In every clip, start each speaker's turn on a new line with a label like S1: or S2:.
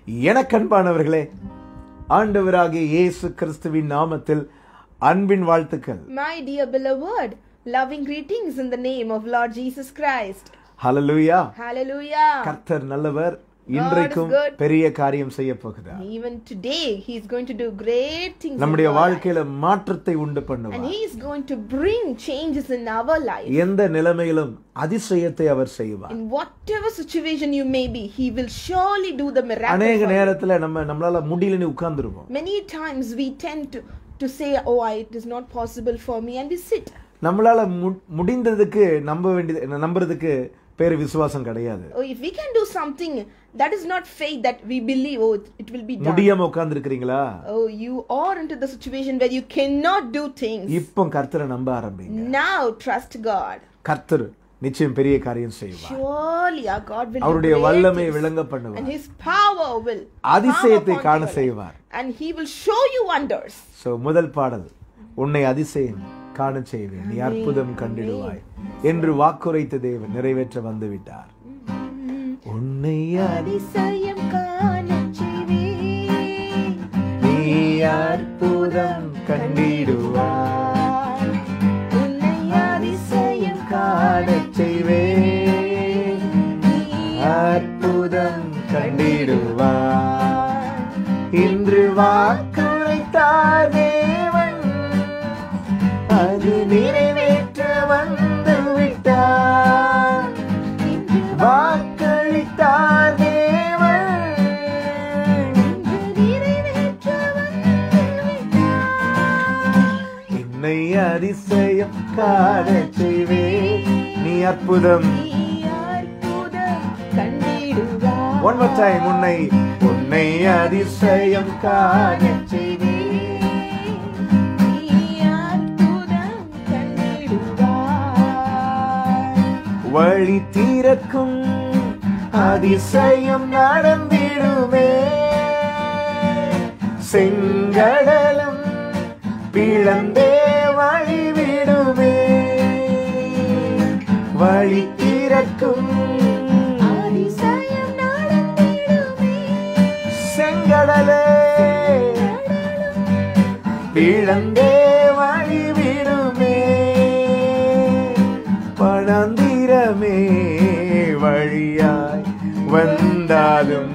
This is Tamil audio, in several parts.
S1: எனக்கன்பானவர்களே, ஆண்டவராகிய இயேசு கிறிஸ்துவின் நாமத்தில் அன்பின் வாழ்த்துக்கள்.
S2: My dear beloved, loving greetings in the name of Lord Jesus Christ.
S1: Hallelujah.
S2: Hallelujah.
S1: கர்த்தர் நல்லவர். இன்றைக்கும் பெரிய காரியம் செய்ய போகிறார்.
S2: Even today he is going to do great things.
S1: நம்முடைய வாழ்க்கையில மாற்றத்தை உண்டு பண்ணுவார்.
S2: And he is going to bring changes in our life.
S1: எந்த நிலைமையிலும் அதிசயத்தை அவர் செய்வார்.
S2: In whatever situation you may be, he will surely do the miracle.
S1: அநேக நேரத்துல நம்மளால முடியலன்னு உட்கார்ந்துருவோம்.
S2: Many times we tend to say, oh, it is not possible for me, and we sit.
S1: நம்மளால முடிந்ததுக்கு நம்புறதுக்கு பேரு விசுவாசம் கிடையாது.
S2: Oh, if we can do something, that is not faith that we believe, oh, it will be done.
S1: முடியாம உட்கார்ந்திருக்கீங்களா?
S2: Oh, you are into the situation where you cannot do things.
S1: இப்போ கர்த்தரை நம்ப ஆரம்பிங்க.
S2: Now trust God.
S1: கர்த்தர் நிச்சயம் பெரிய காரியம் செய்வார்.
S2: Surely our God will.
S1: அவருடைய வல்லமை விளங்க பண்ணுவார்.
S2: And his power will.
S1: அதிசயத்தை காண செய்வார்.
S2: And he will show you wonders.
S1: So முதல் பாடல், உன்னை அதிசயம் காண செய்வேன், நீ அற்புதம் கண்டிடுவாய் என்று வாக்குரைத்த தேவன் நிறைவேற்ற வந்து விட்டார். உன்னை
S2: அதிசயம் காண செய்வேன்,
S1: நீ அற்புதம் கண்டிடுவாய்.
S2: உன்னை அதிசயம்
S1: காண செய்வேன், நீ அற்புதம் கண்டிடுவாய். இன்று வாக்குரைத்தார் தேவன், அது நிறைவேற்ற வந்து விட்டார். வாக்களித்தார் தேவன்,
S2: நிறைவேற்ற வந்து விட்டார்.
S1: என்னை அதிசயம் காண செய்வேன், நீ அற்புதம்
S2: கண்டிடுவாய்.
S1: One more time, உன்னை அதிசயம் காண செய்வேன். வழி தீரக்கும் அதிசயம் நடந்திடுமே, செங்கடலும் பிளந்தே வழிவிடுமே. வழி தீரக்கும்
S2: அதிசயம் நடந்திடுமே,
S1: செங்கடலே பிளந்தே வழிவிடுமே. பணந்திரமே வழியாய் வந்தாலும்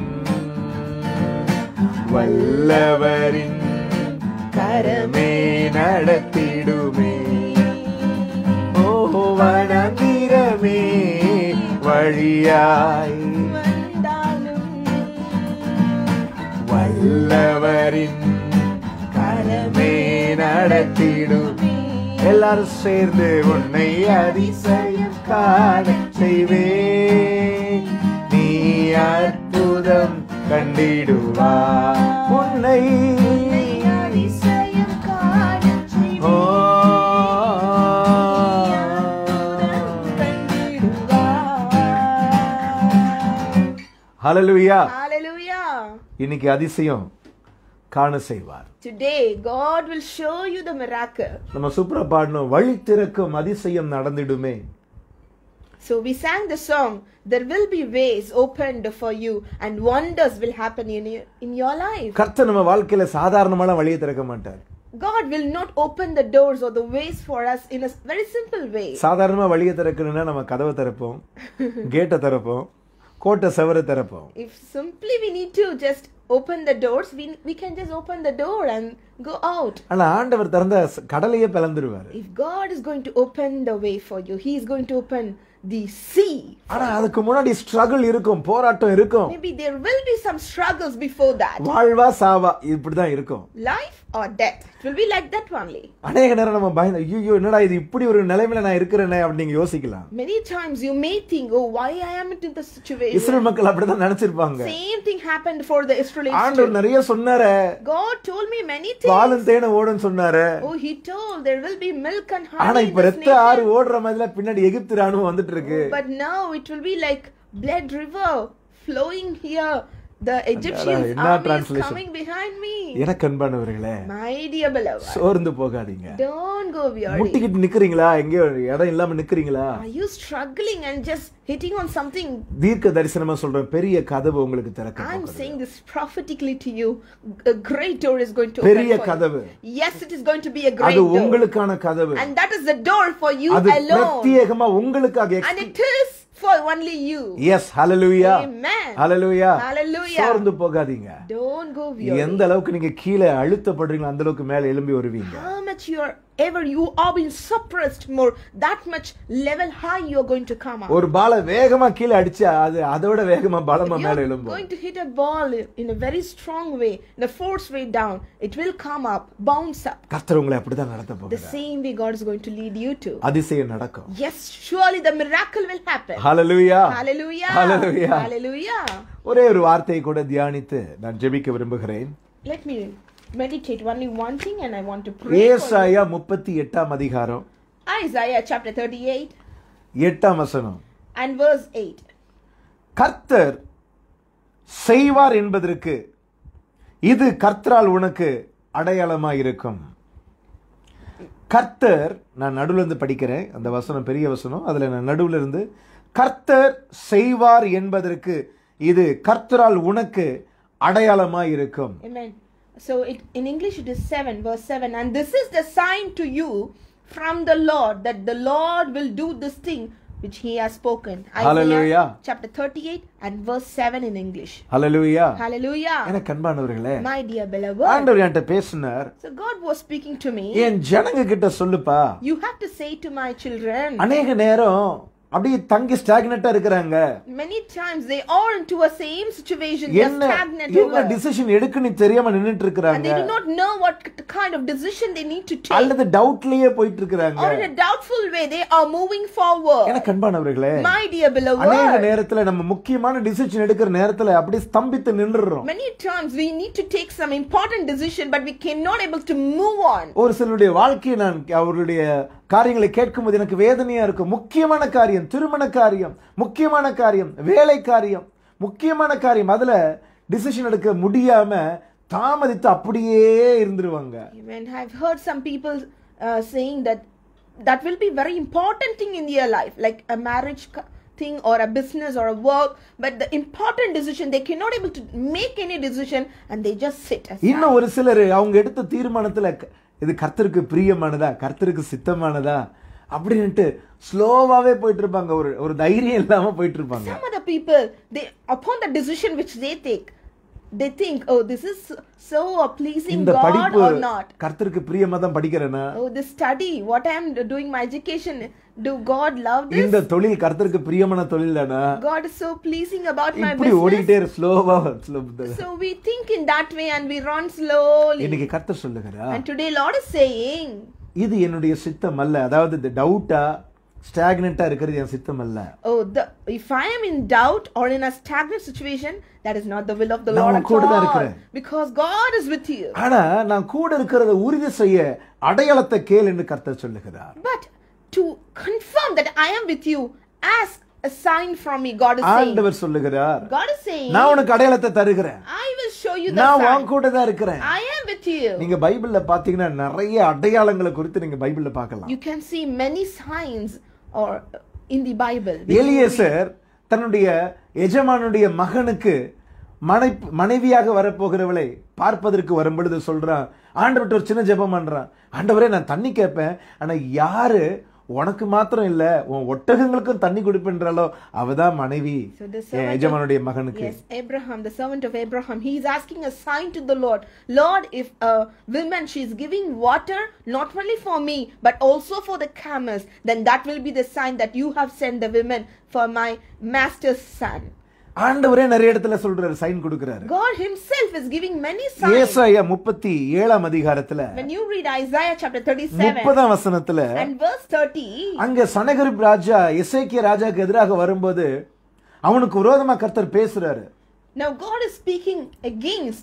S1: வல்லவரின் கரமே நடத்திடுமே. ஓ வனந்திரமே வழியாய்
S2: வந்தாலும்
S1: வல்லவரின் கரமே நடத்திடுமே. எல்லாரும் சேர்ந்து உன்னை அதிசயம் காண செய்வேன், நீ அற்புதம் கண்டிடுவாய். உன்னை
S2: அதிசயம் காண செய்வேன்,
S1: ஓ ஹல்லேலூயா.
S2: Hallelujah.
S1: இன்னைக்கு அதிசயம் காண செய்வார்.
S2: Today God will show you the miracle.
S1: நம்ம சூப்பரா பாடணும், வழி திறக்கும் அதிசயம் நடந்திடுமே.
S2: So we sang the song, there will be ways opened for you and wonders will happen in your life.
S1: கர்த்தர் நம்ம வாழ்க்கையில சாதாரணமான வழியை திறக்க மாட்டார்.
S2: God will not open the doors or the ways for us in a very simple way.
S1: சாதாரணமா வழியை திறக்கணும்னா நம்ம கதவை திறப்போம், கேட்டை திறப்போம், கோட்டை செவரை திறப்போம்.
S2: If simply we need to just open the doors, we can just open the door and go out.
S1: ஆனா ஆண்டவர் திறந்த கடலையே பிளந்துருவாரு.
S2: If God is going to open the way for you, he is going to open the sea.
S1: ஆனா அதுக்கு முன்னாடி ஸ்ட்ரகிள் இருக்கும், போராட்டம் இருக்கும்.
S2: Maybe there will be some struggles before that.
S1: வாழ்வா சாவா இப்படிதான் இருக்கும்.
S2: Life or death, it will be like that only.
S1: அநேக நேரம் நம்ம பயந்து, ஐயோ என்னடா இது இப்படி ஒரு நிலைமையில நான் இருக்கிறேனே அப்படி நீங்க யோசிக்கலாம்.
S2: Many times you may think, oh, why I am in this situation.
S1: இஸ்ரவேல் மக்கள் அப்படிதான் நினைச்சிருப்பாங்க.
S2: Same thing happened for the Israelites.
S1: ஆண்டவர் நிறைய சொன்னாரே,
S2: God told me many things.
S1: பாலும் தேனும் ஓடுன்னு சொன்னாரே.
S2: Oh, he told there will be milk and honey.
S1: ஆனா இப்ப ரத்த ஆறு ஓடுற மாதிரில பின்னாடி எகிப்து ராணுவம் வந்துட்டு இருக்கு.
S2: But now it will be like blood river flowing here. The Egyptians
S1: என்ன
S2: army is
S1: translation?
S2: coming behind me.
S1: எனக்கு அன்பானவர்களே,
S2: My dear beloved,
S1: சோர்ந்து போகாதீங்க.
S2: don't go weary.
S1: முட்டிக்கிட்டு நிக்கிறீங்களா? எங்கேயோ இடம் இல்லாம நிக்கிறீங்களா?
S2: Are you struggling and just hitting on something?
S1: தீர்க்க தரிசனமா சொல்றேன், பெரிய கதவு உங்களுக்கு திறக்க
S2: I'm
S1: போகுது.
S2: saying this prophetically to you. A great door is going to
S1: பெரிய
S2: open for
S1: கதவு.
S2: you. Yes, it is going to be a great
S1: அது
S2: door.
S1: உங்களுக்கான கதவு.
S2: And that is the door for you
S1: அது
S2: alone.
S1: பிரத்யேகமா உங்களுக்காக.
S2: And it is for only you.
S1: Yes, hallelujah.
S2: Amen.
S1: Hallelujah.
S2: Hallelujah.
S1: சோர்ந்து போகாதீங்க.
S2: Don't go weary.
S1: எந்த அளவுக்கு நீங்க கீழே அழுத்தப்படுறீங்களோ அந்த அளவுக்கு மேல எழும்பி வருவீங்க.
S2: How much you are being suppressed more, that much level high you are going to come up.
S1: ஒரு பால வேகமா கீழே அடிச்சா அது அதோட வேகமா பலமா மேல
S2: You're
S1: எழும்பும்.
S2: going to hit a ball in a very strong way, in a force way down. It will come up, bounce up.
S1: கர்த்தர் உங்களை அப்படிதான் நடத்த
S2: The
S1: போகிறார்.
S2: same way God is going to lead you to.
S1: அதிசயம் நடக்கும்.
S2: Yes, surely the miracle will happen.
S1: Hallelujah.
S2: Hallelujah.
S1: Hallelujah.
S2: Hallelujah.
S1: ஒரே ஒரு வார்த்தையை கூட தியானித்து நான் ஜெபிக்க விரும்புகிறேன்.
S2: Let me meditate only one thing and I want to pray for
S1: ஏசாயா 38 அதிகாரம்
S2: you. Isaiah chapter 38
S1: 8 வசனம்.
S2: and verse 8.
S1: கர்த்தர் செய்வார் என்பதற்கு இது கர்த்தரால் உனக்கு அடையாளமாய் இருக்கும். கர்த்தர், நான் நடுவுல இருந்து படிக்கிறேன், அந்த வசனம் பெரிய வசனம், அதுல நான் நடுவுல இருந்து கர்த்தர் செய்வார் என்பதற்கு இது கர்த்தரால் உனக்கு அடையாளமாய் இருக்கும்.
S2: Amen. So in English it is 7 verse 7, and this is the sign to you from the Lord that the Lord will do this thing which he has spoken.
S1: Hallelujah.
S2: Chapter 38 and verse 7 in English.
S1: Hallelujah.
S2: Hallelujah.
S1: எனக்கு அன்பானவர்களே,
S2: My dear beloved,
S1: ஆண்டவர் என்கிட்ட பேசினார்.
S2: so God was speaking to me.
S1: என் ஜனங்க கிட்ட சொல்லுப்பா,
S2: You have to say to my children.
S1: அநேக நேரம் அப்படியே தங்கி ஸ்டாக்னட்டா இருக்கிறாங்க.
S2: Many times they are into a same situation, they are
S1: என்ன
S2: stagnant
S1: என்ன
S2: over.
S1: டிசிஷன் எடுக்கன்னு தெரியாம நின்னுட்டு
S2: And
S1: இருக்காங்க.
S2: they do not know what kind of decision they need to take.
S1: அல்லது டவுட்லயே போயிட்டு இருக்காங்க.
S2: Or in a doubtful way they are moving forward.
S1: எனக்கு அன்பானவர்களே,
S2: My dear beloved,
S1: அநேக நேரத்துல நம்ம முக்கியமான டிசிஷன் எடுக்கிற நேரத்துல அப்படியே ஸ்தம்பித்து நின்னுறோம்.
S2: many times we need to take some important decision but we cannot able to move on.
S1: ஒரு சிலருடைய வாழ்க்கையை நான் அவர்களுடைய காரியங்களை கேட்கும்போது எனக்கு வேதனையா இருக்கும். முக்கியமான காரியம், திருமண காரியம், முக்கியமான காரியம், வேலை காரியம், முக்கியமான காரியம், அதுல டிசிஷன் எடுக்க முடியாம தாமதித்து அப்படியே இருந்துருவாங்க.
S2: Amen. I've heard some people saying that will be very important thing in their life, like a marriage thing or a business or a work, but the important decision they cannot able to make any decision and they just sit aside.
S1: இன்னும் ஒரு சிலர் அவங்க எடுத்த தீர்மானத்துல இது கர்த்தருக்கு பிரியமானதா, கர்த்தருக்கு சித்தமானதா அப்படின்ட்டு ஸ்லோவாவே போயிட்டு இருப்பாங்க. ஒரு தைரியம் இல்லாம போயிட்டு இருப்பாங்க.
S2: Some other people, they upon the decision which they take, they think, oh, this is so pleasing
S1: இந்த
S2: God
S1: படிப்பு
S2: or not.
S1: கர்த்தருக்கு பிரியமா தான் படிக்கிறேனா,
S2: Oh, this study, what I am doing my education, do God love this?
S1: இந்த தொழில் கர்த்தருக்கு பிரியமான தொழில் தானா,
S2: God is so pleasing about my
S1: இப்படி
S2: business.
S1: ஓடிட்டே ஸ்லோவா.
S2: So we think in that way and we run slowly.
S1: இன்னைக்கு கர்த்தர் சொல்லுகிறார்,
S2: And today Lord is saying,
S1: இது என்னுடைய சித்தம் அல்ல. அதாவது இந்த டவுட்டா ஸ்டாக்னட்டா இருக்கிறது என் சித்தம் அல்ல.
S2: oh, if I am in doubt or in a stagnant situation, that is not the will of the
S1: நான்
S2: Lord
S1: உன் கூட தான்
S2: at all.
S1: இருக்கிறேன்.
S2: Because God is with you.
S1: ஆனா நான் கூட இருக்கிறத உறுதி செய்ய அடையாளத்தை கேள் என்று கர்த்தர் சொல்லுகிறார்.
S2: But to confirm that I am with you, ask a sign from me. God is saying.
S1: ஆண்டவர் சொல்லுகிறார்,
S2: God is saying,
S1: நான் உனக்கு அடையாளத்தை தருகிறேன்,
S2: I will show you the
S1: நான்
S2: sign.
S1: உன் கூட தான் இருக்கிறேன்.
S2: I am with you.
S1: நீங்க பைபிள்ல பாத்தீங்கன்னா நிறைய அடையாளங்களை குறித்து நீங்க பைபிள்ல பார்க்கலாம்.
S2: You can see many signs or in the Bible.
S1: Eliezer தன்னுடைய எஜமானுடைய மகனுக்கு மனைவியாக வரப்போகிறவளை பார்ப்பதற்கு வரும்பொழுது சொல்றான், ஆண்டவர்கிட்ட ஒரு சின்ன ஜெபம் பண்றான், ஆண்டவரே நான் தண்ணி கேட்பேன், ஆனா யாரு உனக்கு மாத்திரம் இல்ல உன் ஒட்டகங்களுக்கும் தண்ணி கொடுப்பேன்றாலோ அவதான் மனைவி எஜமானுடைய மகனுக்கு.
S2: Yes, Abraham, the servant of Abraham, he is asking a sign to the Lord. Lord, if a woman, she is giving water not only for me but also for the camels, then that will be the sign that you have sent the women for my master's son.
S1: ஆண்டவரே நிறைய இடத்துல சொல்றாரு, சைன் கொடுக்கிறாரு.
S2: God himself is giving many signs.
S1: ஏசாயா 37 அதிகாரத்துல
S2: When you read Isaiah chapter 37
S1: 30 வசனத்துல
S2: and verse 30,
S1: அங்க சனகரிப் ராஜா எசேக்கியா ராஜாக்கு எதிராக வரும்போது அவனுக்கு விரோதமா கர்த்தர் பேசுறாரு.
S2: now God is speaking against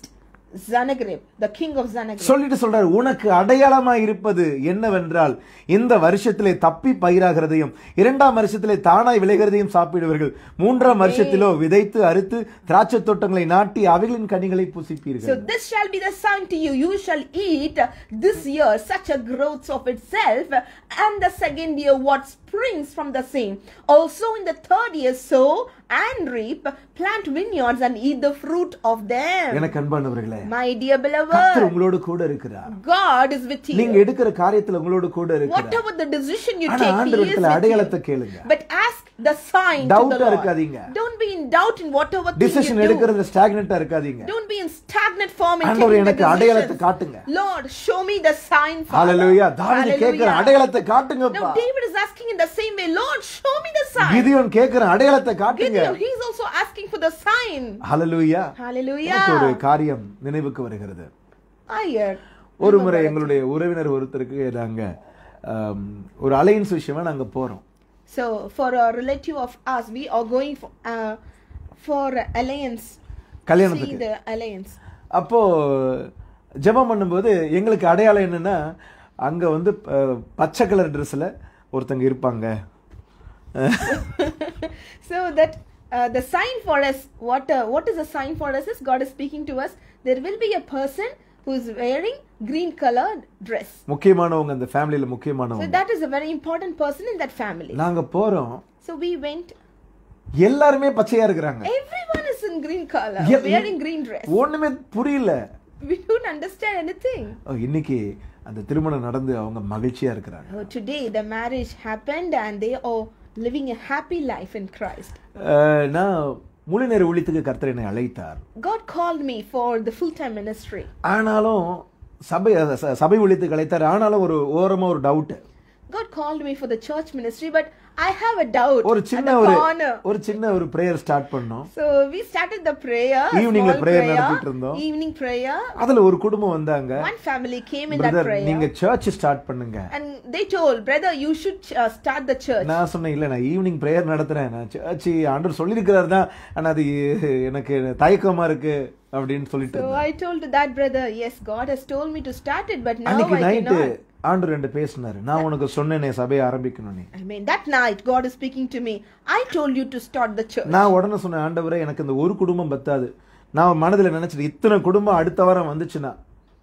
S2: Sennacherib, the king of Sennacherib.
S1: சொல்லிட்டு சொல்றாரு, உனக்கு அடையாளமா இருப்பது என்னவென்றால் இந்த வருஷத்திலே தப்பி பயிராகிறதையும் இரண்டாம் வருஷத்திலே தானாய் விளைகிறதையும் சாப்பிடுவீர்கள், மூன்றாம் வருஷத்திலோ விதைத்து அறுத்து திராட்சை தோட்டங்களை நாட்டி அவைகளின் கனிகளை புசிப்பீர்கள்.
S2: So this shall be the sign to you, you shall eat this year such a growth of itself, and the second year what springs from the same. Also in the third year sow and reap, plant vineyards and eat the fruit of them.
S1: எனக்கு அன்பானவர்களே,
S2: My dear beloved,
S1: கர்த்தர் உங்களோடு கூட இருக்கிறார்.
S2: God is with you.
S1: நீங்க எடுக்கிற காரியத்துல உங்களோடு கூட இருக்கிறார்.
S2: Whatever the decision you
S1: ஆனா
S2: take, He is
S1: ஆண்டவரிடத்துல அடையாளத்தை
S2: with you.
S1: கேளுங்க.
S2: But ask the sign to the
S1: டவுட்டா
S2: Lord.
S1: இருக்காதீங்க.
S2: Don't be in doubt in whatever thing
S1: decision
S2: you do.
S1: எடுக்கிறது ஸ்டாக்னன்ட்டா இருக்காதீங்க.
S2: Don't be in stagnant form in
S1: ஆண்டவரே
S2: taking the
S1: எனக்கு அடையாளத்தை
S2: decisions.
S1: காட்டுங்க.
S2: Lord, show me the sign, Father.
S1: ஹalleluya. தாவீது கேக்குற
S2: Hallelujah.
S1: அடையாளத்தை காட்டுங்கப்பா.
S2: Now David is asking in the same way, Lord, show me the sign.
S1: Gideon கேக்குற அடையாளத்தை காட்டுங்க.
S2: Gideon, he's also asking for the sign.
S1: Hallelujah.
S2: Hallelujah.
S1: எனக்கு ஒரு காரியம் நினைவுக்கு வருகிறது. ஒரு முறை எங்களுடைய உறவினர் ஒருத்தருக்கு நாங்க ஒரு அலையன்ஸ் விஷயமா நாங்க போறோம்.
S2: So for a relative of us, we are going for alliance.
S1: கல்யாணத்துக்கு.
S2: See the alliance.
S1: அப்போ ஜெபம் பண்ணும்போது எங்களுக்கு அடையாளம் என்னன்னா, அங்க வந்து பச்சை கலர் Dressல ஒருத்தங்க இருப்பாங்க.
S2: So that the sign for us, what is the sign for us is God is speaking to us. There will be a person who is wearing green colored dress.
S1: முக்கியமானவங்க அந்த ஃபேமிலில
S2: So
S1: முக்கியமானவங்க.
S2: that is a very important person in that family.
S1: நாங்க போறோம்.
S2: So we went.
S1: எல்லாருமே பச்சையா இருக்காங்க.
S2: Everyone is in green color, wearing green dress.
S1: ஒண்ணுமே புரியல.
S2: We don't understand anything.
S1: இன்னைக்கு அந்த திருமணம் நடந்து அவங்க மகிழ்ச்சியா இருக்காங்க.
S2: Today the marriage happened and they are living a happy life in Christ.
S1: நான் முழு நேர ஊழியத்துக்கு கர்த்தர் என்னை அழைத்தார்.
S2: God called me for the full time ministry.
S1: ஆனாலும் சபை ஊழியத்துக்கு அழைத்தார். ஆனாலும் ஒரு ஓரமா ஒரு doubt.
S2: God called me for the church ministry, but I have a doubt.
S1: ஒரு சின்ன ஒரு பிரேயர் ஸ்டார்ட் பண்ணோம்.
S2: So we started the prayer.
S1: ஈவினிங்ல பிரேயர் நடத்திட்டு இருந்தோம்.
S2: Evening prayer.
S1: அதுல ஒரு குடும்பம் வந்தாங்க.
S2: One family came in that prayer.
S1: நீங்க சர்ச் ஸ்டார்ட் பண்ணுங்க.
S2: And they told, brother, you should start the church.
S1: நான் சொன்னேன், இல்ல நான் ஈவினிங் பிரேயர் நடத்துறேன், நான் சர்ச் ஆண்டவர் சொல்லிருக்கிறார் தான், ஆனா அது எனக்கு தயக்கமா இருக்கு அப்படின்னு சொல்லிட்டு.
S2: So I told that brother, yes, God has told me to start it, but now
S1: அன்னைக்கு
S2: I cannot.
S1: ஆண்டவர் என்கிட்ட பேசினாரு, நான் உனக்கு சொன்னேனே சபையை ஆரம்பிக்கணும்னு.
S2: I mean that night God is speaking to me, I told you to start the church.
S1: நான் உடனே சொன்னேன், ஆண்டவரே எனக்கு இந்த ஒரு குடும்பம் பத்தாது. நான் மனதில் நினைச்சிட்டு இத்தனை குடும்பம் அடுத்த வாரம் வந்துச்சுன்னா,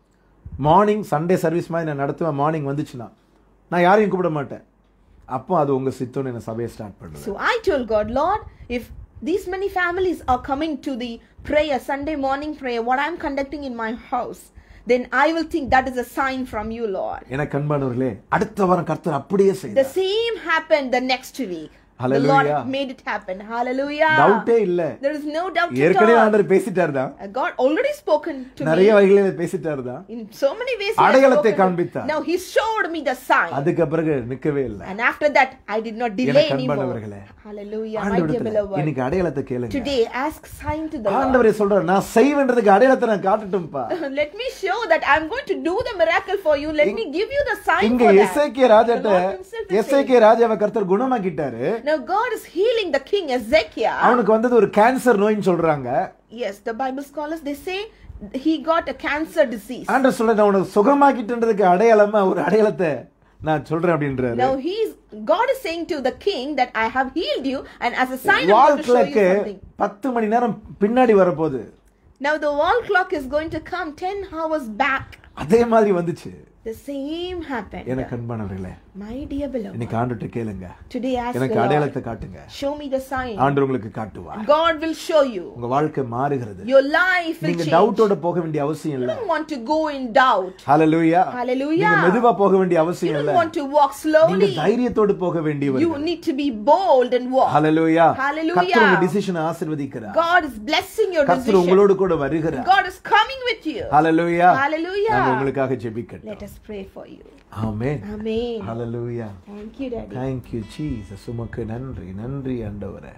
S1: மார்னிங் சண்டே சர்வீஸ் மாதிரி நான் நடத்துவேன், மார்னிங் வந்துச்சுன்னா நான் யாரையும் கூப்பிட மாட்டேன். அப்போ அது உங்க சித்தம்னு என்ன சபையை ஸ்டார்ட் பண்ணுவேன்.
S2: So I told God, Lord, if these many families are coming to the prayer, Sunday morning prayer, what I'm conducting in my house, then I will think that is a sign from you, Lord.
S1: எனக்கு அன்பானவர்களே, அடுத்த வாரம் கர்த்தர் அப்படியே செய்தார்.
S2: The same happened the next week.
S1: Hallelujah.
S2: The Lord made it happen. Hallelujah.
S1: டவுட்டே இல்ல.
S2: There is no doubt at
S1: ஏற்கனவே
S2: all.
S1: ஆண்டவர் பேசிட்டார் தான்.
S2: God already spoken to me.
S1: நிறைய வகையில பேசிட்டார் தான்.
S2: In so many ways he
S1: அடையாளத்தை
S2: has spoken.
S1: காண்பித்தார்.
S2: Now he showed me the sign.
S1: அதுக்கு பிறகு நிக்கவே இல்ல.
S2: And after that I did not delay
S1: எனக்கு
S2: anymore.
S1: அன்பானவர்களே,
S2: Hallelujah. My dear beloved.
S1: இன்னைக்கு அடையாளத்தை கேளுங்க.
S2: Today ask sign to the Lord.
S1: ஆண்டவரே சொல்றார், நான் செய்வேன்றதுக்கு அடையாளத்தை நான் காட்டட்டும்பா.
S2: Let me show that I'm going to do the miracle for you. Let me give you the sign
S1: இங்க
S2: for that.
S1: எசேக்கியா ராஜாட்ட எசேக்கியா ராஜாவை கர்த்தர் குணமாக்கிட்டாரு.
S2: Now God is healing the king Ezekiel.
S1: அவனுக்கு வந்தது ஒரு கேன்சர் நோய்னு சொல்றாங்க.
S2: Yes, the Bible scholars they say he got a cancer disease.
S1: ஆண்டவர் சொல்றார், நான் உனக்கு சுகமாக்கிட்டேன்றதுக்கு அடையாளமா ஒரு அடையாளத்தை நான் சொல்றேன் அப்படின்றாரு.
S2: Now God is saying to the king that I have healed you, and as a sign I'm going to show you something.
S1: 10 மணி நேரம் பின்னாடி வரப்போகுது.
S2: Now the wall clock is going to come 10 hours back.
S1: அதே மாதிரி வந்துச்சு.
S2: The same happened.
S1: எனக்கு அன்பானவர்களே,
S2: My dear beloved,
S1: இன்னைக்கு ஆண்டவர்ட்ட கேளுங்க.
S2: today ask the
S1: எனக்கு
S2: Lord,
S1: அடையாளத்தை காட்டுங்க.
S2: show me the sign.
S1: ஆண்டவர் உங்களுக்கு காட்டுவார்.
S2: God will show you.
S1: உங்க வாழ்க்கை மாறுகிறது.
S2: Your life will
S1: நீங்க
S2: change.
S1: டவுட்டோட போக வேண்டிய அவசியம்
S2: You
S1: இல்ல.
S2: don't want to go in doubt.
S1: Hallelujah.
S2: Hallelujah.
S1: நீங்க மெதுவா போக வேண்டிய
S2: You
S1: அவசியம்
S2: don't
S1: இல்ல.
S2: want to walk
S1: நீங்க
S2: slowly.
S1: தைரியத்தோட போக வேண்டியவர்.
S2: You need to be bold and walk.
S1: Hallelujah.
S2: Hallelujah.
S1: கர்த்தர் உங்க டிசிஷனை ஆசீர்வதிக்கிறார்.
S2: God is blessing your
S1: கர்த்தர்
S2: decision.
S1: உங்களோடு கூட வருகிறார்.
S2: God is coming with you.
S1: Hallelujah.
S2: Hallelujah.
S1: நாங்க உங்களுக்காக ஜெபிக்கட்டும்.
S2: Let us pray for you.
S1: Amen.
S2: Amen.
S1: Hallelujah.
S2: Thank you, Daddy.
S1: Thank you Jesus. உமக்கு நன்றி நன்றி ஆண்டவரே.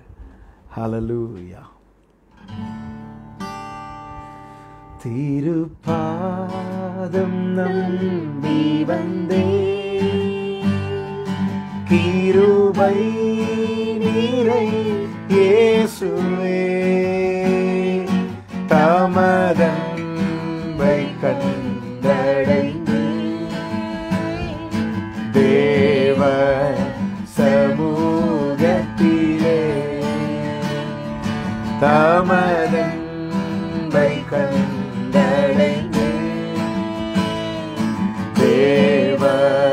S1: ஹalleluya. திருப்பாதம் நம்பி வந்தே, கிருபை நீரை இயேசுவே, தமதன் கிருபை கண்டடைந்து தேவ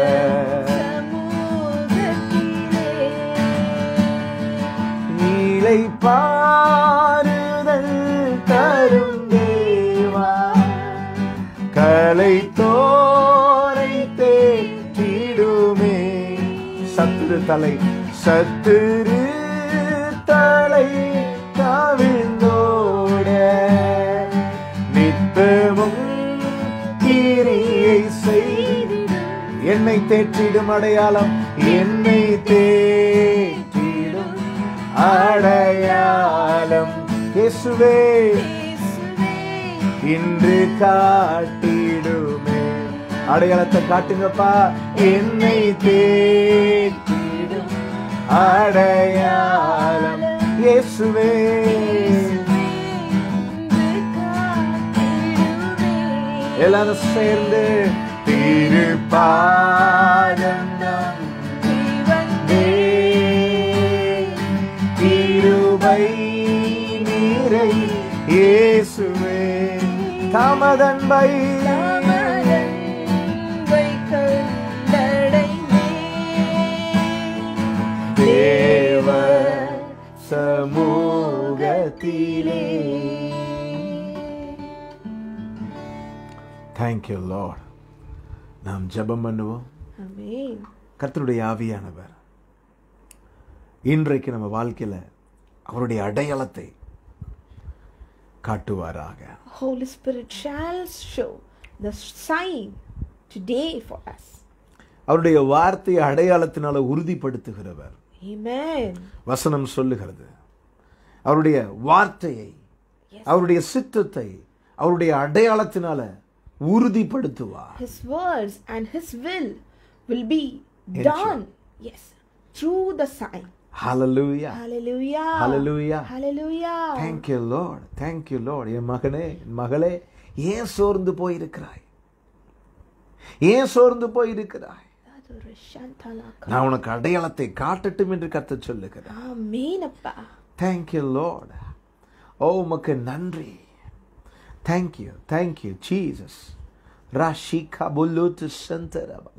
S1: நீலை பாருதல் தரும் தேவா கலை தோரை தேற்றிடுமே சத்துரு தலை கவிழ்ந்தோட நித்தமும் கிரியை செய்து என்னை தேற்றிடும் அடையாளம் என்னை தேற்றிடும் அடையாளம் இயேசுவே இன்று காட்டிடுமே அடையாளத்தை காட்டுங்கப்பா என்னை தேற்றிடும் அடையாளம் இயேசுவே எல்லாரும் சேர்ந்து திருப்பாதம் கிருபை நீரை இயேசுவே தமதன்பை தேவ சமூகத்திலே. Thank you Lord. நாம் ஜெபம் பண்ணுவோம்.
S2: ஆமென்.
S1: கர்த்தருடைய ஆவியானவர் இன்றைக்கு நம்ம வாழ்க்கையில அவருடைய அடையாளத்தை காட்டுவாராக.
S2: Holy Spirit shall show the sign today for us.
S1: அவருடைய வார்த்தையை அடையாளத்தினால உறுதிப்படுத்துகிறவர்.
S2: Amen.
S1: வசனம் சொல்லுகிறது அவருடைய வார்த்தையை அவருடைய சித்தத்தை அவருடைய அடையாளத்தினால உறுதிப்படுத்துவார்.
S2: His words and his will be done. Yes, through the sign.
S1: Hallelujah.
S2: Hallelujah.
S1: Hallelujah.
S2: Hallelujah.
S1: Thank you Lord. Thank you Lord. என் மகனே என் மகளே ஏன் சோர்ந்து போயிருக்கிறாய்? ஏன் சோர்ந்து போயிருக்கிறாய்? நான் உனக்கு அடையாளத்தை காட்டட்டும் என்று கர்த்தர் சொல்லுகிறார்.
S2: ஆமென் அப்பா.
S1: Thank you Lord. ஓ உமக்கு நன்றி. Thank you. Thank you Jesus. Rashika bulut santaraba.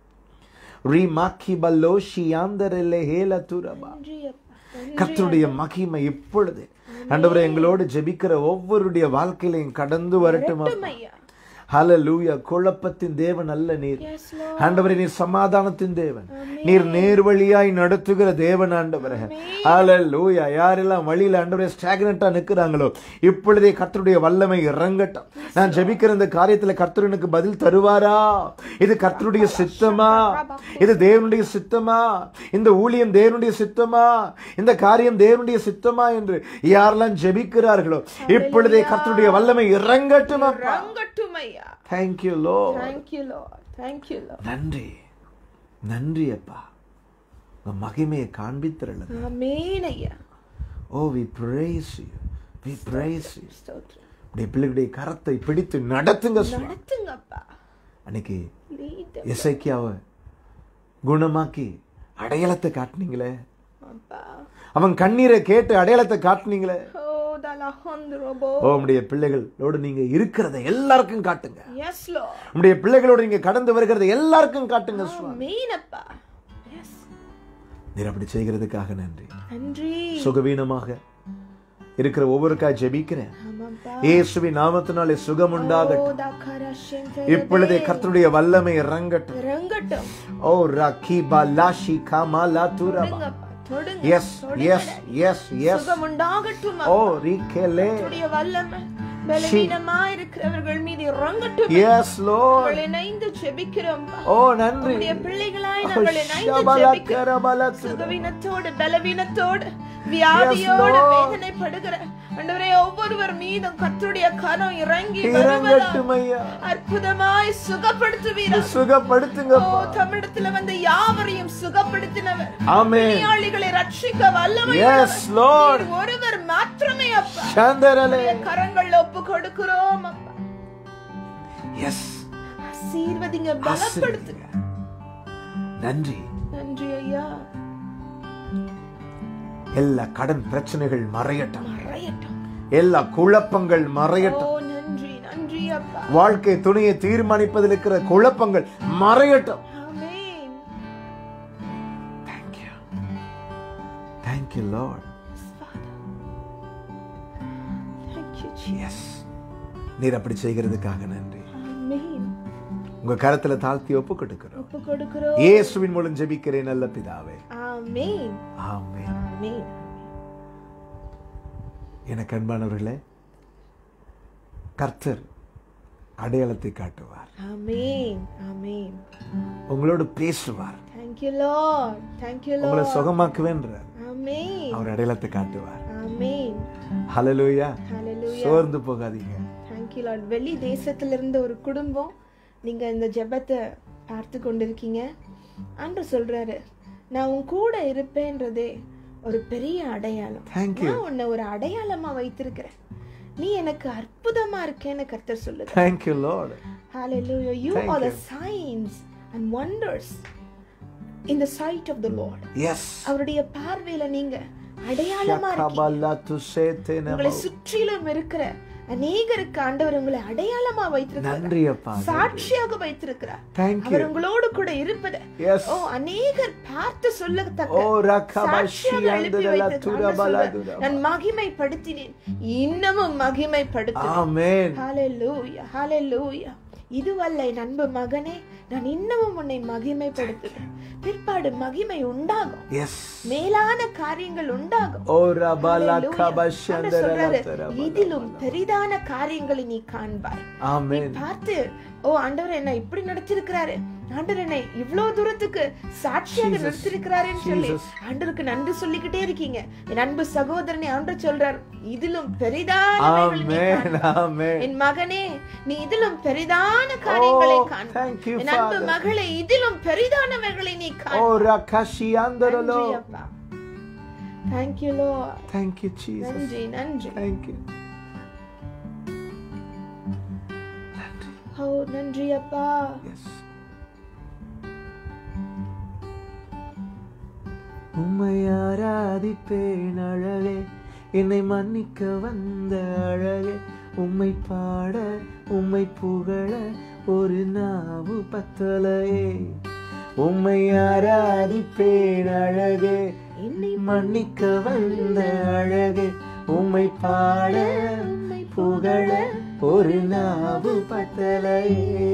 S1: Rimaki baloshi andrele hela turaba. கர்த்தருடைய மகிமை இப்பொழுது ஆண்டவரே எங்களோடு ஜெபிக்கிற ஒவ்வொருடைய வாழ்க்கையிலையும் கடந்து வரட்டும். ஹல்லேலூயா. குழப்பத்தின் தேவன் அல்ல நீர். ஆண்டவரே நீர் சமாதானத்தின் தேவன். நீர் நேர்வழியாய் நடத்துகிற தேவன் ஆண்டவரே. ஹல்லேலூயா. யாரெல்லாம் வழியில ஆண்டவரே ஸ்டாக்னட்டா நிற்கிறாங்களோ இப்பொழுதே கர்த்தருடைய வல்லமை இறங்கட்டும். நான் ஜெபிக்கிற இந்த காரியத்துல கர்த்தர் எனக்கு பதில் தருவாரா? இது கர்த்தருடைய சித்தமா? இது தேவனுடைய சித்தமா? இந்த ஊழியம் தேவனுடைய சித்தமா? இந்த காரியம் தேவனுடைய சித்தமா என்று யாரெல்லாம் ஜெபிக்கிறார்களோ இப்பொழுதே கர்த்தருடைய வல்லமை இறங்கட்டும். Thank you Lord.
S2: Thank you Lord. Thank you Lord.
S1: நன்றி நன்றி அப்பா. உங்க மகிமையை காண்பித்தருளுங்க.
S2: ஆமென் ஐயா.
S1: Oh we praise you. We praise you. உடைய பிள்ளைகளுடைய கரத்தை பிடித்து நடத்துங்க
S2: அப்பா.
S1: அன்னைக்கு எசேக்கியாவை குணமாக்கி அடையாளத்தை காட்டுனீங்களே
S2: அப்பா.
S1: அவன் கண்ணீரை கேட்டு அடையாளத்தை காட்டுனீங்களே. உம்முடைய பிள்ளைகளோடு நீங்க இருக்கிறதை எல்லாருக்கும் காட்டுங்க.
S2: Yes Lord.
S1: உம்முடைய பிள்ளைகளோடு நீங்க கடந்து வருகிறதை எல்லாருக்கும் காட்டுங்க சுவாமி.
S2: ஆமென் அப்பா. Yes.
S1: நீர் அப்படி செய்கிறதுக்காக நன்றி.
S2: நன்றி.
S1: சுகவீனமாக இருக்கிற ஒவ்வொருக்காய் ஜெபிக்கிறேன். இயேசுவின் நாமத்தினாலே சுகம் உண்டாகட்டும். இப்பொழுதே கர்த்தருடைய வல்லமை இறங்கட்டும். ஓ ரக்கி Plassey Kamala துரபா. Yes, yes, yes, yes.
S2: சுகம் உண்டாகட்டும்.
S1: ஓ ரிகேலே.
S2: கர்த்தருடைய வல்லமை பலவீனமாய் இருக்கிறவர்கள் மீது இறங்கட்டும்.
S1: Yes Lord.
S2: நாங்கள் இணைந்து ஜெபிக்கிறோம்.
S1: ஓ நன்றி.
S2: உம்முடைய பிள்ளைகளாய் நாங்கள் இணைந்து ஜெபிக்கிறோம். சுகவீனத்தோடு பலவீனத்தோடு வியாதியோடு வேதனைப்படுகிற ஆண்டவரே ஒவ்வொருவர் மீதும் கர்த்தருடைய கரம் இறங்கி வருவதாக அற்புதமாய் சுகப்படுத்துவீராக.
S1: சுகப்படுத்துங்க.
S2: ஓ தமிழத்துல வந்து யாவரையும் சுகப்படுத்தினவர்.
S1: ஆமென்.
S2: நோயாளிகளை ரட்சிக்க வல்லமை.
S1: Yes Lord.
S2: ஒருவர் மாத்திரமே அப்பா.
S1: சந்தரலே
S2: கரங்கள் ஒப்பு கொடுக்கிறோம் அப்பா.
S1: எஸ்.
S2: ஆசீர்வதிங்க, பலப்படுத்துங்க.
S1: நன்றி.
S2: நன்றி ஐயா.
S1: எல்லா கடன் பிரச்சனைகள் மறையட்டும். எல்லா குழப்பங்கள் மறையட்டும்.
S2: ஓ நன்றி நன்றி அப்பா.
S1: வாழ்க்கை துணையை தீர்மானிப்பதில் இருக்கிற குழப்பங்கள் மறையட்டும்.
S2: ஆமென்.
S1: Thank you. Thank you, Lord.
S2: Thank you, Jesus.
S1: Yes. நீர் அப்படி செய்கிறதுக்காக நன்றி.
S2: ஆமென்.
S1: உங்க கரத்துல தாழ்த்தி ஒப்பு கொடுக்கிறோம்.
S2: ஒப்பு கொடுக்கிறோம்.
S1: இயேசுவின் மூலம் ஜெபிக்கிறேன் நல்ல பிதாவே.
S2: ஆமென்.
S1: ஆமென்.
S2: ஆமென்.
S1: எனக்கு அன்பானவர்களே, கர்த்தர் அடையாளத்தை காட்டுவார்.
S2: ஆமென். ஆமென்.
S1: உங்களோடு பேசுவார்.
S2: Thank you, Lord. Thank you,
S1: உங்களை
S2: Lord.
S1: சுகமாக்குவேன்றார்.
S2: ஆமென்.
S1: அவர் அடையாளத்தை காட்டுவார்.
S2: ஆமென்.
S1: ஹல்லேலூயா.
S2: Hallelujah.
S1: சோர்ந்து போகாதீங்க.
S2: Thank you, Lord. வெளி தேசத்திலிருந்து ஒரு குடும்பம் நீங்க இந்த ஜெபத்தை பார்த்து கொண்டிருக்கீங்க. ஆண்டவர் சொல்றாரு, நான் உன் கூட இருப்பேன்றதே ஒரு பெரிய அடையாளம்.
S1: Thank you.
S2: நான் உன்னை ஒரு அடையாளமா வைத்திருக்கிறேன். நீ எனக்கு அற்புதமா இருக்கேன்னு கர்த்தர் சொல்லுது.
S1: Thank you, Lord.
S2: Hallelujah. You
S1: Thank
S2: are the
S1: you.
S2: signs and wonders in the sight of the Lord.
S1: Yes.
S2: அவருடைய பார்வையில நீங்க அடையாளமா இருக்கீங்க. உங்களை சுற்றிலும் இருக்கிற அநேகருக்கு ஆண்டவர் உங்களை அடையாளமா வைத்திருக்கிறார்.
S1: நன்றி அப்பா.
S2: சாட்சியாக வைத்திருக்கிறார்.
S1: Thank you.
S2: அவர் உங்களோடு கூட இருப்பது
S1: Yes.
S2: ஓ அநேகர் பார்த்து சொல்லத்தக்க
S1: ஓ ரகபஷி அந்தல துரபலதுர.
S2: நான் மகிமைப்படுத்தினேன், இன்னமும் மகிமைப்படுத்துவேன்.
S1: ஆமென்.
S2: ஹalleluya ஹalleluya. இதுவல்ல என் அன்பு மகனே, நான் இன்னமும் உன்னை மகிமைப்படுத்துவேன். பிற்பாடு மகிமை உண்டாகும்.
S1: Yes.
S2: மேலான காரியங்கள் உண்டாகும்.
S1: ஓ ரபல கபஷி
S2: ஆண்டவர்
S1: அந்தல
S2: சொல்றாரு,
S1: துரபல.
S2: இதிலும் பெரிதான காரியங்களை நீ காண்பாய்.
S1: ஆமென்.
S2: பார்த்து ஓ ஆண்டவர் என்ன இப்படி நடத்திருக்கிறாரு, ஆண்டவர் என்னை இவ்வளவு தூரத்துக்கு சாட்சியாக
S1: Jesus.
S2: நடத்திருக்கிறாருன்னு சொல்லி
S1: Jesus.
S2: ஆண்டவருக்கு நன்றி சொல்லிக்கிட்டே இருக்கீங்க. என் அன்பு சகோதரனை ஆண்டவர் சொல்றார், இதிலும் பெரிதானவைகளை நீ
S1: ஆமென்.
S2: காண்பாய்.
S1: ஆமென்.
S2: என் மகனே, நீ இதிலும் பெரிதான காரியங்களை
S1: Oh,
S2: காண்பாய்.
S1: thank you,
S2: என் அன்பு
S1: Father.
S2: மகளே, இதிலும் பெரிதானவைகளை நீ
S1: ஓ
S2: காண்பாய்.
S1: ரகஷி அந்தரலோ.
S2: நன்றி அப்பா. Thank you, Lord.
S1: Thank you, Jesus.
S2: நன்றி நன்றி.
S1: Thank you.
S2: ஓ நன்றி அப்பா.
S1: Yes. உம்மை ஆராதிப்பேன் அழகே, என்னை மன்னிக்க வந்த அழகே, உம்மை பாட உம்மை புகழ ஒரு நாவு பத்தலையே. உம்மை ஆராதிப்பேன் அழகே, என்னை மன்னிக்க வந்த அழகே, உம்மை பாட உம்மை புகழ ஒரு நாவு பத்தலையே.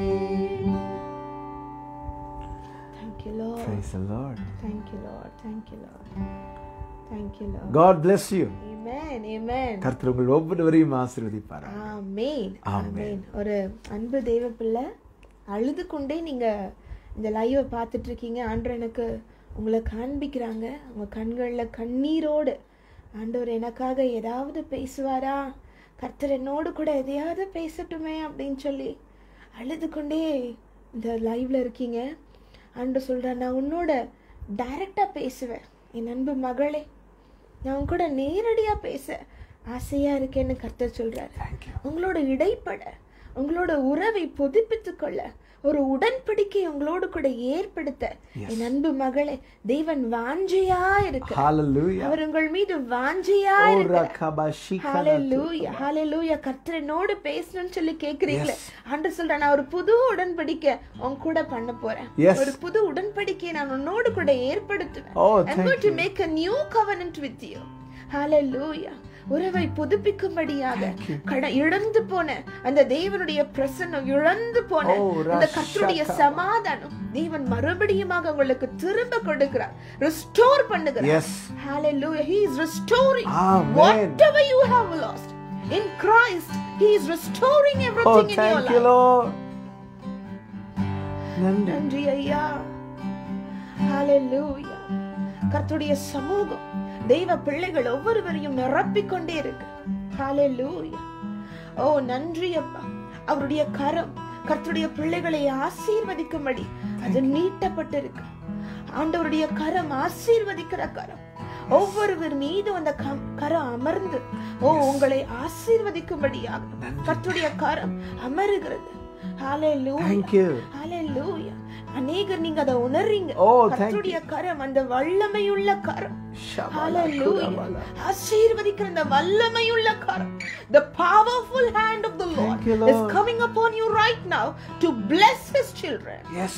S2: Thank you, Lord.
S1: Praise the Lord.
S2: Thank you, Lord. Thank you, Lord. Thank you, Lord.
S1: God bless you.
S2: Amen. Amen.
S1: கர்த்தர் உங்கள் ஒவ்வொருவரையும் ஆசீர்வதிப்பார்.
S2: Amen.
S1: Amen.
S2: ஒரு அன்பு தெய்வ பிள்ளை அழுது கொண்டே நீங்க இந்த லைவை பார்த்துட்டு இருக்கீங்க. ஆண்டவர் எனக்கு உங்களை காண்பிக்கிறாங்க. உங்க கண்கள்ல கண்ணீரோடு ஆண்டவர் எனக்காக ஏதாவது பேசுவாரா, கர்த்தர் என்னோடு கூட எதையாவது பேசட்டுமே அப்படின்னு சொல்லி அழுது கொண்டே இந்த லைவ்ல இருக்கீங்க. ஆண்டவர் சொல்றார், நான் உன்னோட டைரக்டா பேசுவேன் என் அன்பு மகளே, நான் உன் கூட நேரடியா பேச ஆசையா இருக்கேன்னு கர்த்தர் சொல்றாரு. உங்களோட இடைப்பட, உங்களோட உறவை புதுப்பித்துக் கொள்ள, ஒரு உடன்படிக்கை உங்களோடு கூட ஏற்படுத்த என் அன்பு மகளே தேவன் வாஞ்சையா இருக்கிறார்.
S1: Hallelujah.
S2: அவர் உங்கள் மீது வாஞ்சையா
S1: Oh,
S2: இருக்கிறார்.
S1: rakabashika.
S2: ஹalleluya ஹalleluya. கர்த்தர் என்னோடு பேசணும்னு சொல்லி கேக்குறீங்களே, ஆண்டவர் சொல்றார், நான் ஒரு புது உடன்படிக்கை உன் கூட பண்ண போறேன்.
S1: Yes.
S2: ஒரு புது உடன்படிக்கையை நான் உன்னோடு கூட ஏற்படுத்துவேன்.
S1: Oh,
S2: I'm
S1: thank
S2: going to
S1: you.
S2: make a new covenant with you. ஹalleluya. உறவை புதுப்பிக்கும்படியாக இழந்து போன அந்த தேவனுடைய பிரசன்னம், இழந்து போன அந்த கர்த்தருடைய சமாதானம் தேவன் மறுபடியுமாக உங்களுக்கு திரும்ப கொடுக்கிறார், restore பண்ணுகிறார்.
S1: Yes.
S2: Hallelujah. He is restoring
S1: Amen.
S2: whatever you have lost. In Christ, He is restoring
S1: Oh,
S2: everything in your
S1: thank you,
S2: life.
S1: Lord. நன்றி.
S2: நன்றி ஐயா. Hallelujah. கர்த்தருடைய சமூகம் தெய்வ பிள்ளைகள் ஒவ்வொருவரையும் நிரப்பிக்கொண்டே இருக்கு. Hallelujah. ஓ நன்றி அப்பா. அவருடைய கரம் கர்த்தருடைய பிள்ளைகளை ஆசீர்வதிக்கும்படி அது நீட்டப்பட்டிருக்கு. ஆண்டவருடைய கரம் ஆசீர்வதிக்கிற கரம். ஒவ்வொருவர் மீது அந்த கரம் அமர்ந்து உங்களை ஆசீர்வதிக்கும்படியாக கர்த்தருடைய கரம் அமருகிறது. Hallelujah.
S1: Thank you.
S2: Hallelujah. அநேகர் நீங்க அதை உணர்றீங்க.
S1: Oh, thank you.
S2: கர்த்தருடைய கரம், அந்த வல்லமையுள்ள கரம், Hallelujah. ஆசீர்வதிக்கிற அந்த வல்லமையுள்ள கரம், the powerful hand of the Lord
S1: Thank you, Lord.
S2: is coming upon you right now to bless his children.
S1: Yes.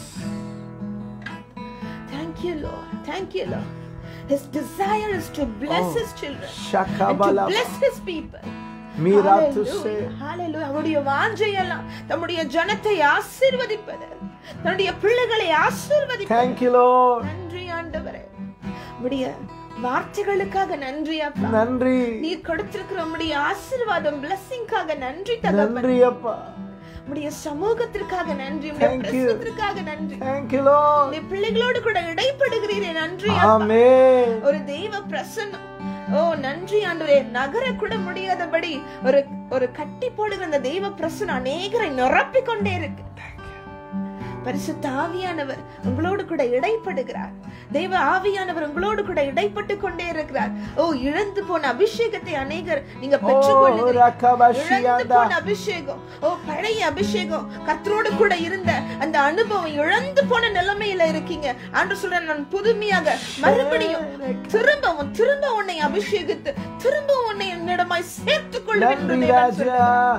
S2: Thank you, Lord. Thank you, Lord. His desire is to bless his children and to
S1: Shakabala.
S2: bless his people.
S1: Miratu
S2: Hallelujah.
S1: se.
S2: Hallelujah. அவருடைய வாஞ்சையெல்லாம் தம்முடைய ஜனத்தை ஆசீர்வதிப்பது, தன்னுடைய பிள்ளைகளை ஆசீர்வதிப்பது.
S1: Thank you, Lord.
S2: நன்றி ஆண்டவரே. உம்முடைய வார்த்தைகளுக்காக நன்றி அப்பா.
S1: நன்றி.
S2: நீர் கொடுத்திருக்கிற உம்முடைய ஆசீர்வாதம் blessingக்காக நன்றி தகப்பனே.
S1: நன்றி அப்பா.
S2: உம்முடைய சமூகத்திற்காக நன்றி, உம்முடைய
S1: Thank you.
S2: பிரசன்னத்திற்காக நன்றி.
S1: Thank you, Lord.
S2: உம்முடைய பிள்ளைகளோடு கூட இடைப்படுகிறீரே, நன்றி அப்பா.
S1: Amen.
S2: ஒரு தெய்வ பிரசன்னம். ஓ நன்றி ஆண்டவரே. நகர கூட முடியாதபடி ஒரு ஒரு கட்டி போடுகிற அந்த தெய்வ பிரசன்னம் அநேகரை நிரப்பிக் கொண்டே இருக்கு. பரிசுத்த ஆவியானவர் உங்களோடு கூட இடைப்படுகிறார். தெய்வ ஆவியானவர் உங்களோடு கூட இடைப்பட்டு கொண்டே இருக்கிறார். ஓ இழந்து போன அபிஷேகத்தை அநேகர் நீங்க பெற்றுக்கொள்ளுங்க. இழந்து போன அபிஷேகம், ஓ பழைய அபிஷேகம், கர்த்தரோடு கூட இருந்த அந்த அனுபவம் இழந்து போன நிலைமையில இருக்கீங்க. ஆண்டவர் சொல்றார், நான் புதுமையாக மறுபடியும் திரும்ப உன்னை அபிஷேகித்து திரும்ப உன்னை என்னிடமாய் சேர்த்துக் கொள்வேன் என்று தேவன் சொல்றார்.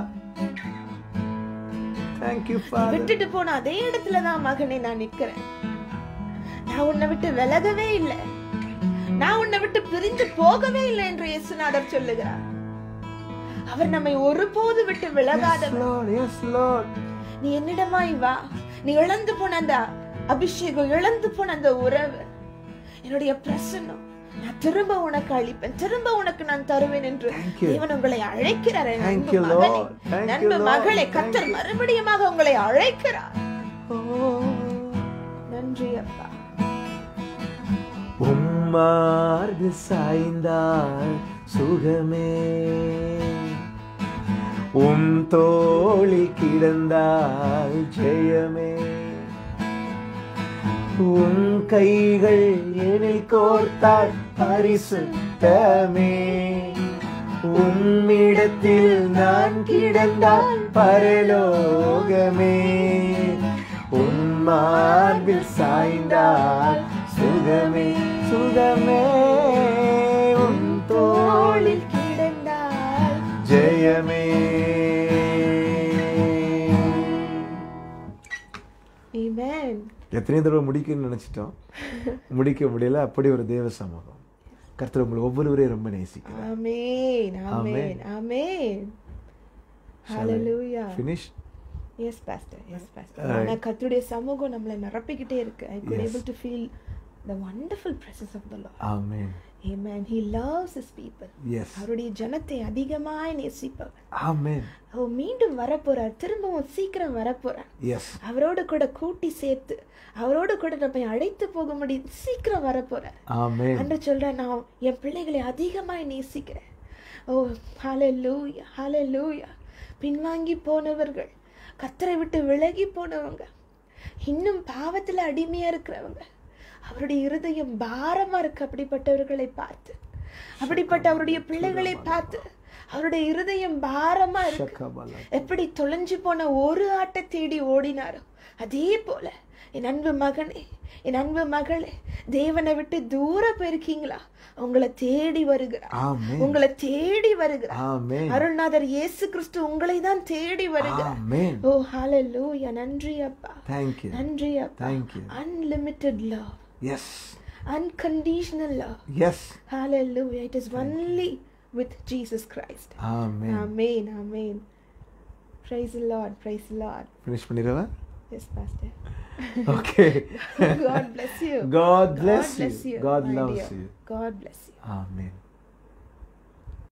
S1: Thank you, Father.
S2: விட்டுட்டு போன அதே இடத்துலதான் மகனே நான் நிக்கிறேன். நான் உன்னை விட்டு விலகவே இல்லை, நான் உன்னை விட்டு பிரிந்து போகவே இல்லை என்று இயேசுநாதர் சொல்லுகிறார். அவர் நம்மை ஒருபோது விட்டு விலகாதவர்.
S1: Yes, Lord. Yes, Lord.
S2: நீ என்னிடமாய் வா. நீ இழந்து போன அந்த அபிஷேகம், இழந்து போன அந்த உறவு, என்னுடைய பிரசன்னம் நான் திரும்ப உனக்கு அளிப்பேன், திரும்ப உனக்கு நான் தருவேன் என்று தேவன் உங்களை அழைக்கிறார். நண்பு மகனே, நண்பு மகளே, கர்த்தர் மறுபடியுமாக உங்களை அழைக்கிறார். நன்றி அப்பா.
S1: உம்மார்பு சாய்ந்தால் சுகமே, உம் தோளில் கிடந்தால் ஜெயமே, உம் கைகள் எனில் கோர்த்தால் பரிசுத்தமே, உம்மிடத்தில் நான் கிடந்தால் பரலோகமே, உம் மார்பில் சாய்ந்தால் சுகமே சுகமே, உம் தோளில் கிடந்தால் ஜெயமே.
S2: Amen.
S1: எத்தனை தடவை முடிக்கணும்னு நினைச்சிட்டோம், முடிக்க முடியல. அப்படி ஒரு தேவ சமூகம். கர்த்தர் உங்களை ஒவ்வொருவரையும் ரொம்ப நேசிக்கிறார்.
S2: Amen. Amen. Amen. Hallelujah.
S1: Finish.
S2: Yes, Pastor. Yes, Pastor. ஆனா கர்த்தருடைய சமூகம் நம்மளை நிரப்பிக்கிட்டே இருக்கு. I could able to feel the wonderful presence of the Lord.
S1: Amen.
S2: Amen. He loves his people.
S1: Yes.
S2: அவருடைய ஜனத்தை அதிகமாய் நேசிப்பவர்.
S1: Amen.
S2: அவர் மீண்டும் வரப்போறார், திரும்பவும் சீக்கிரம் வரப்போறார்.
S1: Yes.
S2: அவரோடு கூட கூட்டி சேர்த்து, அவரோடு கூட நம்மை அழைத்து போக முடியும், சீக்கிரம் வரப்போறார்.
S1: Amen.
S2: அன்று சொல்ற, நான் என் பிள்ளைகளை அதிகமாய் நேசிக்கிறேன். ஓ ஹalleluya, ஹalleluya. பின்வாங்கி போனவர்கள், கர்த்தரை விட்டு விலகி போனவங்க, இன்னும் பாவத்துல அடிமையா இருக்கிறவங்க, அவருடைய இருதயம் பாரமா இருக்கு. அப்படிப்பட்டவர்களை பார்த்து, அப்படிப்பட்ட அவருடைய பிள்ளைகளை பார்த்து அவருடைய இருதயம் பாரமா இருக்கு. எப்படி தொலைஞ்சு போன ஒரு ஆட்டை தேடி ஓடினாரோ அதே போல என் அன்பு மகனே, என் அன்பு மகளே, தேவனை விட்டு தூர போயிருக்கீங்களா? உங்களை தேடி வருகிறார், உங்களை தேடி வருகிறார். அருள்நாதர் இயேசு கிறிஸ்து உங்களை தான் தேடி வருகிறார். ஓ ஹalleluya. நன்றி அப்பா, நன்றி அப்பா. Unlimited love.
S1: Yes.
S2: Unconditional love.
S1: Yes.
S2: Hallelujah. It is only with Jesus Christ.
S1: Amen.
S2: Amen. Amen. Praise the Lord. Praise the Lord.
S1: Finish பண்ணிரவா?
S2: Yes, Pastor.
S1: Okay.
S2: God bless you.
S1: God bless you. God
S2: my
S1: loves
S2: dear.
S1: you.
S2: God bless you.
S1: Amen.